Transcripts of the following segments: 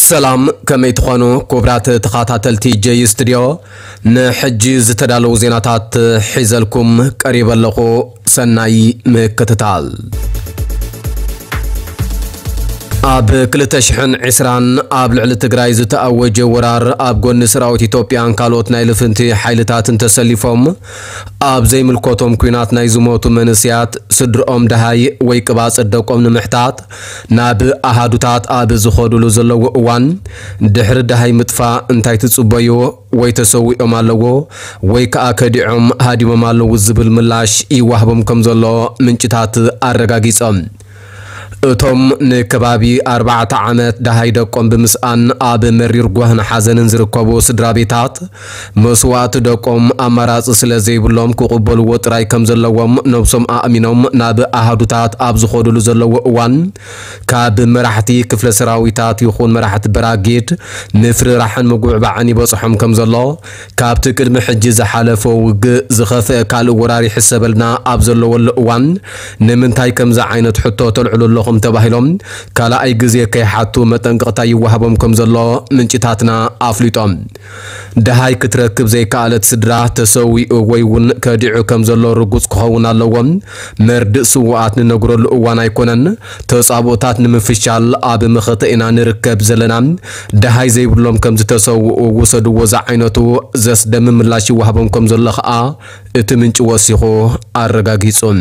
سلام كما يتخانو كبرات تخاتاتلتي جستوديو نحجي زتدالو زيناتات حيزلكم قريبا لخو سناي مكتتال اب كلتشحن عسران اب لعل تግራይ ዝተአወጀ ወራር ኣብ ጎን ሰራዊት ኢትዮጵያን ካልኦት ናይ ልፍንቲ ሓይልታትን ተሰሊፎም ኣብ ዘይምልኮቶም ኩናት ናይ ዝሞቱ መንስያት ስድሮም ደሃይ ወይ ቅባጽ ደቆም ንምሕታት ናብ ኣሃዱታት ኣብ ዝኸዱሉ ዘለዉ እዋን ድሕሪ ደሃይ ምጥፋ እንታይ ትጽበዩ ወይ ተሰዊኦም ኣለዎ ወይ ከኣ ከዲዖም ሃዲሞም ኣለዎ ዝብል ምላሽ ይዋህቦም ከም ዘሎ ምንጭታት ኣረጋጊጾም እቶም ንከባቢ 4 ዓመት ደሃይ ደቆም ብምስኣን ኣብ መሪር ጓህን ሓዘንን ዝርከቡ ስድራቤታት መስዋዕት ደቆም ኣማራጽ ስለዘይብሎም ክቕበልዎ ጥራይ ከም ዘለዎም ነብሶም ኣእሚኖም ናብ ኣሃዱታት ኣብ ዝኸዱሉ ዘለዉ እዋን ካብ መራሕቲ ክፍለ ሰራዊታት ይኹን መራሕቲ በራጌድ ንፍርራሕን ምጉዕባዕን ይበጽሖም ከም ዘሎ ካብቲ ቅድሚ ሕጂ ዝሓለፈ ውግእ ዝኸፍአ ካልእ ወራሪ ሕሰበልና ኣብ ዘለወሉ እዋን ንምንታይ ከምዚ ዓይነት ሕቶ ተልዕሉ ተባሂሎም ካልኣይ ግዜ ከይሓቱ መጠንቀቕታ ይዋሃቦም ከም ዘሎ ምንጭታትና ኣፍሊጦም ደሃይ ክትረክብ ዘይከኣለት ስድራ ተሰዊኡ ወይ ውን ከዲዑ ከም ዘሎ ርጉጽ ክኸውን ኣለዎም መርድእ ስዋኣት ንነግረሉ እዋን ኣይኮነን ተጻቦታት ንምፍሻል ኣብ ምኽተ ኢና ንርከብ ዘለና ደሃይ ዘይብሎም ከም ዝተሰውኡ ወሰድዎ ዓይነቱ ዘስደም ምላሽ ይዋሃቦም ከም ዘሎ ኸኣ እቲ ምንጭ ወሲኹ ኣረጋጊጹን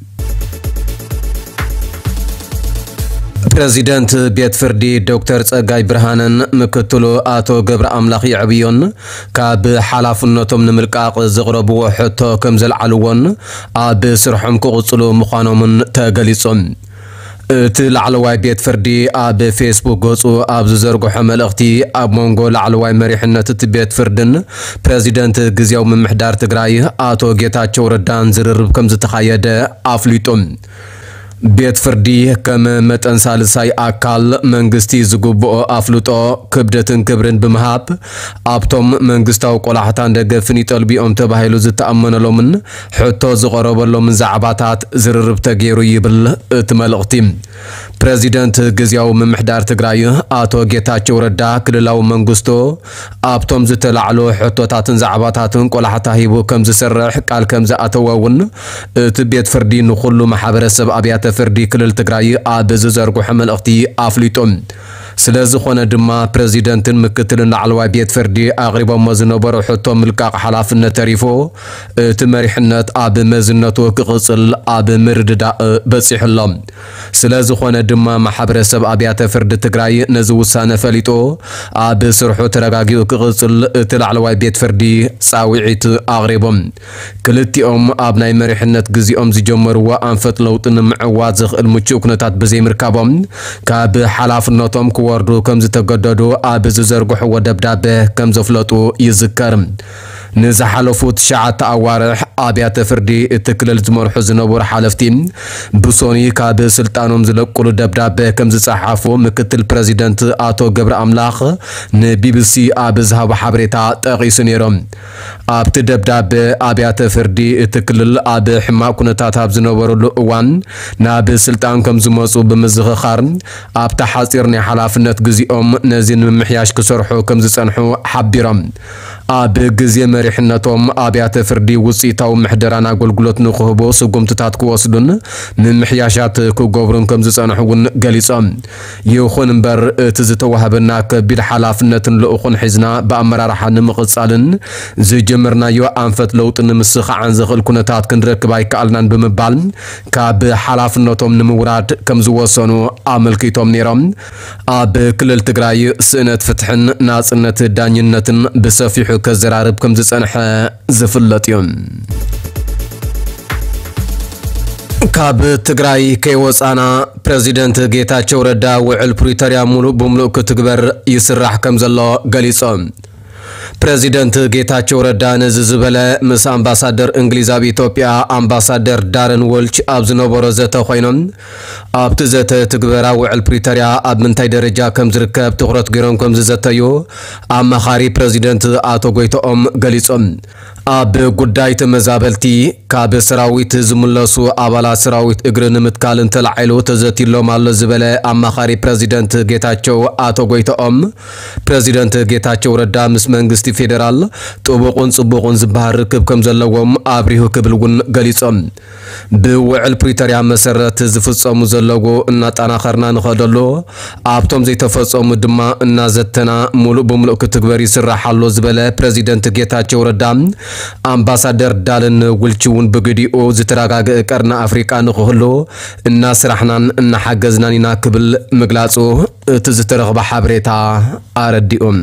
بريزيدنت بيت فردي دكتور ጸጋይ ብርሃንን ምክትሉ አቶ ገብረ አምላኽ ይዕብዮን ካብ ሓላፍነቶም ንምልቃቕ ዝቕረብዎ ሕቶ ከም ዘልዓልዎን ኣብ ስርሖም ክቕጽሉ ምዃኖምን ተገሊጾም እቲ ላዕለዋይ ቤት ፍርዲ ኣብ ፌስቡክ ገጹ ኣብ ዝዘርግሖ መልእኽቲ ኣብ መንጎ ላዕለዋይ መሪሕነት እቲ ቤት ፍርድን ፕሬዚደንት ግዜያዊ ምምሕዳር ትግራይ አቶ ጌታቸው ረዳን ዝርርብ ከም ዝተኻየደ ኣፍሊጦም ቤት ፍርዲ ከም መጠን ሳልሳይ ኣካል መንግስቲ ዝግብኦ ኣፍልጦ ክብደትን ክብርን ብምሃብ ኣብቶም መንግስታዊ ቆላሕታን ደገፍን ይጠልቢኦም ተባሂሉ ዝተኣመነሎምን ሕቶ ዝቐረበሎምን ዛዕባታት ዝርርብ ተገይሩ ይብል እቲ መልእኽቲ ፕሬዚደንት ግዜያዊ ምምሕዳር ትግራይ አቶ ጌታቸው ረዳ ክልላዊ መንግስቱ ኣብቶም ዝተላዕሉ ሕቶታትን ዛዕባታትን ቆላሕታ ሂቡ ከም ዝሰርሕ ቃል ከም ዝኣተወውን እቲ ቤት ፍርዲ ንኹሉ ማሕበረሰብ ኣብያተ ፍርዲ ክልል ትግራይ ኣብ ዝዘርግሖ መልእኽቲ ኣፍሊጦም ስለዝኾነ ድማ ፕሬዚደንትን ምክትልን ላዕለዋይ ቤት ፍርዲ ኣቕሪቦም ዝነበሩ ሕቶ ምልቃቕ ሓላፍነት ተሪፎ እቲ መሪሕነት ኣብ መዝነቱ ክቕጽል ኣብ ምርድዳእ በፂሕሎም ስለዝኾነ ድማ ማሕበረሰብ ኣብያተ ፍርዲ ትግራይ ነዚ ውሳነ ፈሊጦ ኣብ ስርሑ ተረጋጊኡ ክቕጽል እቲ ላዕለዋይ ቤት ፍርዲ ጻውዒት ኣቕሪቦም ክልቲኦም ኣብ ናይ መሪሕነት ግዜኦም ዝጀመርዎ ኣንፈት ለውጢ ንምዕዋት ዝኽእል ምቹእ ኩነታት ብዘይምርካቦም ካብ ሓላፍነቶም ወርዱ ከም ዝተገደዱ ኣብ ዝዘርግሕዎ ደብዳቤ ከም ዘፍለጡ ይዝከር ንዝሓለፉት ሸዓተ ኣዋርሕ ኣብያተ ፍርዲ እቲ ክልል ዝመርሑ ዝነበሩ ሓለፍቲ ብሶኒ ካብ ስልጣኖም ዝለቁሉ ደብዳቤ ከም ዝጸሓፉ ምክትል ፕሬዚደንት አቶ ገብረ አምላኽ ንቢቢሲ ኣብ ዝሃቡ ሓበሬታ ጠቒሱ ነይሮም ኣብቲ ደብዳቤ ኣብያተ ፍርዲ እቲ ክልል ኣብ ሕማቕ ኩነታት ኣብ ዝነበሩሉ እዋን ናብ ስልጣን ከም ዝመጹ ብምዝኽኻር ኣብታ ሓጺር ናይ ሓላፍነት ግዜኦም ነዚ ንምምሕያሽ ክሰርሑ ከም ዝጸንሑ ሓቢሮም ኣብ ግዜ መሪሕነቶም ኣብያተ ፍርዲ ውጽኢታዊ ምሕደራን ኣገልግሎት ንኽህቡ ስጉምትታት ክወስዱን ምምሕያሻት ክገብሩን ከም ዝጸንሑውን ገሊጾም ይኹን እምበር እቲ ዝተዋህበና ከቢድ ሓላፍነትን ልኡኹን ሒዝና ብኣመራርሓ ንምቕጻልን ዝጀመርናዮ ኣንፈት ለውጢ ንምስኻዓን ዝኽእል ኩነታት ክንረክብ ኣይከኣልናን ብምባል ካብ ሓላፍነቶም ንምውራድ ከም ዝወሰኑ ኣመልኪቶም ነይሮም ኣብ ክልል ትግራይ ስእነት ፍትሕን ናጽነት ዳኝነትን ብሰፊሑ ከዘራርብ ከም ዝጸንሐ ዝፍለጥ እዩ ካብ ትግራይ ከይወፃና ፕሬዚደንት ጌታቸው ረዳ ውዕል ፕሪቶሪያ ሙሉእ ብምሉእ ክትግበር ይስራሕ ከም ዘሎ ገሊጾም ፕሬዚደንት ጌታቸው ረዳ ነዚ ዝበለ ምስ አምባሳደር እንግሊዝ ኣብ ኢትዮጵያ አምባሳደር ዳረን ወልች ኣብ ዝነበሮ ዘተ ኮይኖም ኣብቲ ዘተ ትግበራ ውዕል ፕሪቶሪያ ኣብ ምንታይ ደረጃ ከም ዝርከብ ትኹረት ገይሮም ከም ዝዘተዩ ኣማኻሪ ፕሬዚደንት ኣቶ ጎይቶኦም ገሊጾም ኣብ ጉዳይ ተመዛበልቲ ካብ ሰራዊት ዝምለሱ ኣባላት ሰራዊት እግርን ምትካልን ተላዒሉ ተዘቲሎም ኣሎ ዝበለ ኣማኻሪ ፕሬዚደንት ጌታቸው ኣቶ ጎይተኦም ፕሬዚደንት ጌታቸው ረዳ ምስ መንግስቲ ፌደራል ጥቡቁን ጽቡቁን ዝበሃል ርክብ ከም ዘለዎም ኣብሪሁ ክብልውን ገሊጾም ብውዕል ፕሪቶሪያ መሰረት ዝፍጸሙ ዘለጎ እናጣናኸርና ንኸደሎ ኣብቶም ዘይተፈጸሙ ድማ እናዘተና ሙሉእ ብምሉእ ክትግበር ይስራሕ ኣሎ ዝበለ ፕሬዚደንት ጌታቸው ረዳ አምባሳደር ዳልን ውልቺውን በግዲኦ ዝተረጋገ ቀርና አፍሪካ ንኹህሎ እና ስራሕናን እና ሓገዝናን ኢና ክብል ምግላጹ እቲ ዝተረኸበ ሓበሬታ አረዲኦም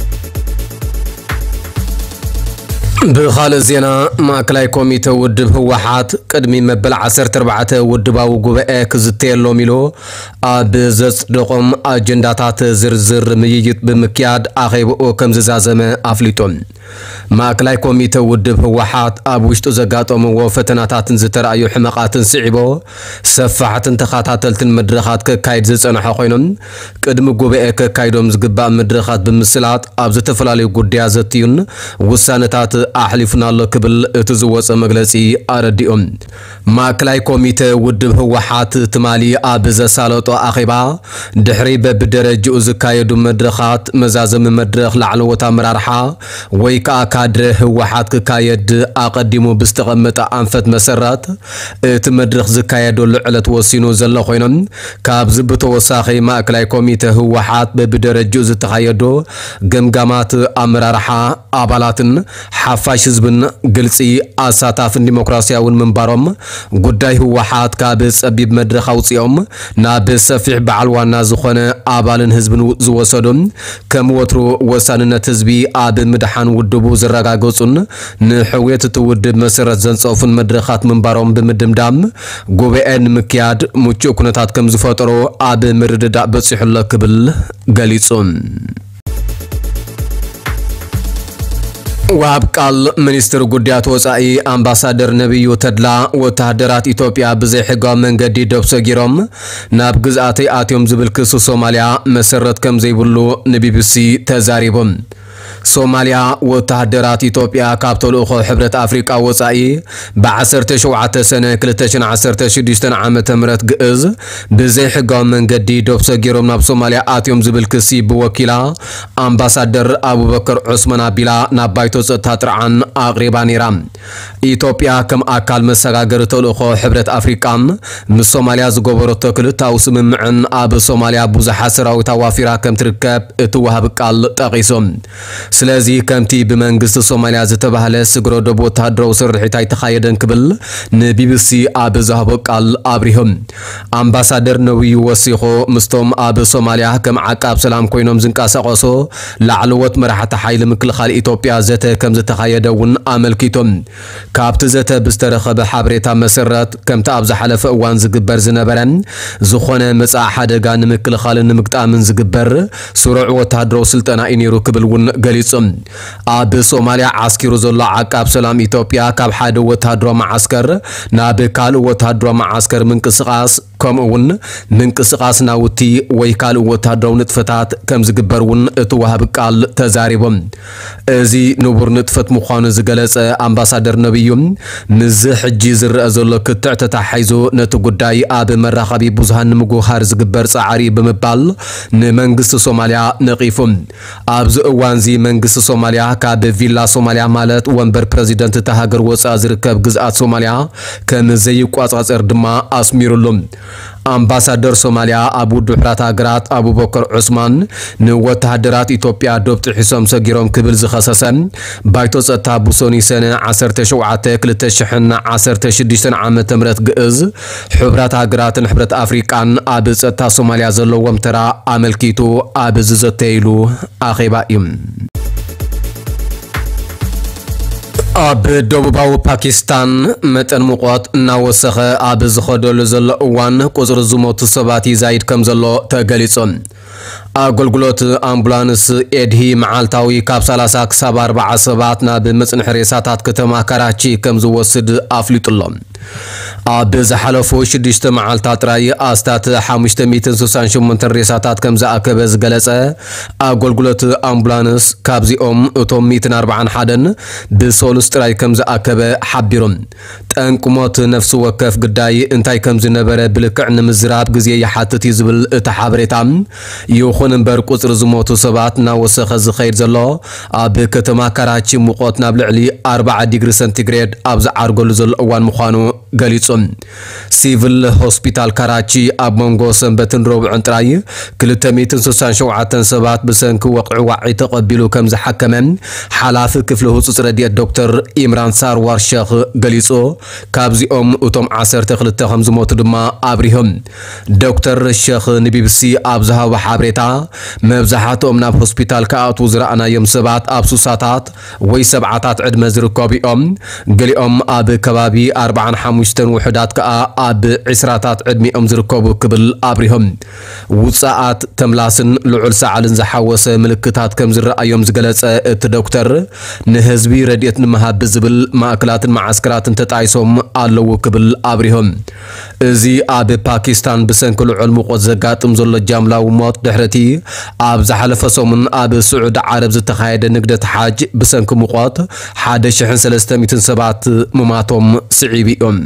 بخال زينا ماكلاي كوميته ودب هوحات قدمي مبل 14 ودباو غوبئ كزتيلو ميلو ابزص دقم اجنداتات زرزر مييت بمكياد اخيبو كمزازمه افليتون ماكلاي كوميته ودب هوحات ابوشتو زغاطوم وفتناتاتن زترايو حمقاتن سعيبو سفاحتن تخاتاتلتن مدرخات كايد زصنحو خوينم قدم غوبئ كايدوم زغبا مدرخات بمسلات ابز تفلالي غوديا زتيون وسانتات أحلفنا الله قبل تزوج مجلسي أرديهم ماكلاي كوميته ودب هوحات تمالي أبز سالوتو أخيبا دحري بدرجة زكايد مدرخات مزازم مدرخ لعلوة مرارحة ويكا كادر هوحات كايد أقدمو باستغمة أنفت مسرات تمدرخ زكايد لعلة وسينو زلو خوينم كابز بتوساخي ماكلاي كوميته هوحات بدرجة زتخايدو جمجامات أمرارحة أبالاتن حفاش زبن قلسي أساتاف الديمقراطياون منبارم قداي هوحات كابس أبيب مدرخ أوصيهم نابس سفيح بعلوانا زخونة آبالن هزبن زوصدون كم وطرو وساننا تزبي آب مدحان ودبو زرقا قوصن نحوية تودب مسيرة زنصوفن مدرخات منبارم بمدمدام قوبئن مكياد مچو كنتات كم زفاترو آب مردد بصيح الله كبل قليصون وابقال منستر قديات وصائي امباسادر نبيو تدلا وتهدرات إثيوبيا بزي حقا من قدي دوبسا جيروم ناب قزاتي آتيوم زبل كسو سوماليا مسرت كم زي بلو نبي بسي تزاريبهم سوماليا وتهدرات إثيوبيا كابتول أخو حبرة أفريقيا وصائي بعسرت شوعة سنة كلتشن عسرت شديشتن عام تمرت قئز بزي حقا من قدي دوبسا جيروم ناب سوماليا آتيوم زبل كسي بوكيلا امباسادر أبو بكر عثمان بلا نابايتو تاتر عن أغريباني رام إثيوبيا كم أكال مساقر تولوخو حبرة أفريقيا من سوماليا زغوبرو تكل تاوسم معن أب سوماليا بوزحا سراو توافيرا كم تركب اتوهب قال تغيسوم سلازي كمتي بمنغست سوماليا زتبهل سغرو دبو تهدرو سرحيتاي تخايدن كبل نبي بسي أب زهبو قال أبريهم أمباسادر نوي وسيخو مستوم أب سوماليا كم عقاب سلام كوينوم زنكاسا قوسو لعلوات مرحة حيل مكل خال إثيوبيا زته كم زتخايدون أملكيتم كابت زته بسترخب حبريتا مسرت كم تابز حلف اوان زقبر زنبرن زخونه مسا حدغا نمكل خال نمقطامن زقبر سرع وتهدرو سلطنا انيرو كبلون غليصم اب سوماليا عسكرو زلا عقاب سلام إثيوبيا كاب حد وتهدرو معسكر ناب كال وتهدرو معسكر منقسقاس كمون منقسقاس ناوتي وي كال وتهدرو نطفتات كم زقبرون اتوهب قال تزاريبم ازي نبر نطفت مخان زغلص امباسادر نبيوم مز حجي زرأ زلو كتعت تحيزو نتو قداي آب مراخبي بوزهان مقو خارز قبر صعاري بمبال نمنغس سوماليا نقيفم آبز اوانزي منغس سوماليا كاب فيلا سوماليا مالت وانبر بريزيدنت تهاجر وصا زركب قزعات سوماليا كم زيق واساس اردما اسميرلوم امباسادر سوماليا ابو دحرات اغرات ابو بكر عثمان نوتهدرات إثيوبيا دوبت حسام سغيروم كبل زخصصن بايتو صتا بوسوني سنه 17 كلتشحن 16 عام تمرت قئز حبرات اغراتن حبرت افريقان اب صتا سوماليا زلوم ترا املكيتو اب ززتيلو اخيبايم اب دوباو باكستان متن مقوات ناوسخه اب زخدل زل اوان قزر زموت سباتي زايد كم زلو تغليصون አገልግሎት አምቡላንስ ኤድሂ መዓልታዊ ካብ 30 ክሳብ 40 ሰባት ናብ መጽንሕ ሬሳታት ከተማ ካራቺ ከም ዝወስድ አፍሊጡሎም ኣብ ዝሓለፉ 6 መዓልታት ጥራይ ኣስታት 568 ሬሳታት ከም ዝኣከበ ዝገለጸ አገልግሎት አምቡላንስ ካብዚኦም እቶም 141 ብሶሉስ ጥራይ ከም ዝኣከበ ሓቢሮም ጠንቁሞት ነፍሲ ወከፍ ግዳይ እንታይ ከም ዝነበረ ብልክዕ ንምዝራብ ግዜ ይሓትት ይዝብል እቲ ሓበሬታ ይኹን እምበር ቁጽሪ ዝሞቱ ሰባት ናወሰኸ ዝኸይድ ዘሎ ኣብ ከተማ ካራቺ ሙቆት ናብ ልዕሊ 40 ዲግሪ ሴንቲግሬድ ኣብ ዝዓርገሉ ዘሎ እዋን ምዃኑ ገሊጹም ሲቪል ሆስፒታል ካራቺ ኣብ መንጎ ሰንበትን ረቡዕን ጥራይ 267 ሰባት ብሰንኪ ወቕዒ ዋዒ ተቐቢሉ ከም ዝሓከመ ሓላፊ ክፍሊ ህጹጽ ረድኤት ዶክተር ኢምራን ሳርዋር ሸኽ ገሊጹ ካብዚኦም እቶም 12 ከም ዝሞቱ ድማ ኣብሪሆም ዶክተር ሸኽ ንቢቢሲ ኣብ ዝሃቦ ሓበሬታ መብዛሕትኦም ናብ ሆስፒታል ከኣትዉ ዝረኣናዮም ሰባት ኣብ ሱሳታት ወይ ሰብዓታት ዕድመ ዝርከቡ እዮም ገሊኦም ኣብ ከባቢ 45 ውሕዳት ከኣ ኣብ 20ታት ዕድሚኦም ዝርከቡ ክብል ኣብሪሆም ውጻኣት ተምላስን ልዑል ሰዓልን ዝሓወሰ ምልክታት ከም ዝረኣዮም ዝገለጸ እቲ ዶክተር ንህዝቢ ረድኤት ንምሃብ ዝብል ማእከላትን ማዓስከራትን ተጣይሶም ኣለዉ ክብል ኣብሪሆም እዚ ኣብ ፓኪስታን ብሰንኪ ልዑል ሙቆት ዘጋጥም ዘሎ ጃምላዊ ሞት ድሕረቲ ኣብ ዝሓለፈ ሰሙን ኣብ ስዑድ ዓረብ ዝተኻየደ ንግደት ሓጅ ብሰንኪ ሙቆት 1300 ሰባት ምማቶም ስዒብ እዮም